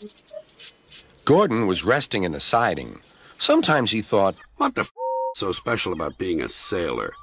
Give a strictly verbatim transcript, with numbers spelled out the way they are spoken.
Gordon was resting in the siding. Sometimes he thought, What the f so special about being a sailor?